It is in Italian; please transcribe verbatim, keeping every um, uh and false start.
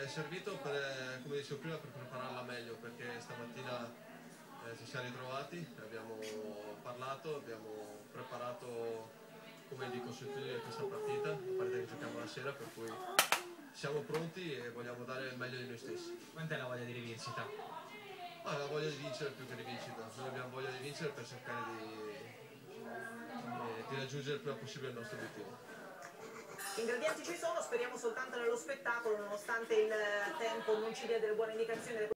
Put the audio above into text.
servito per, come dicevo prima, per prepararla meglio, perché stamattina eh, ci siamo ritrovati, abbiamo parlato, abbiamo preparato come di consuetudine questa partita, la partita che giochiamo la sera, per cui siamo pronti e vogliamo dare il meglio di noi stessi. Quant'è la voglia di rivincita? Ah, la voglia di vincere più che di vincita, noi abbiamo voglia di vincere per cercare di, di, di raggiungere il prima possibile il nostro obiettivo. Ingredienti ci sono, speriamo soltanto nello spettacolo, nonostante il tempo non ci dia delle buone indicazioni.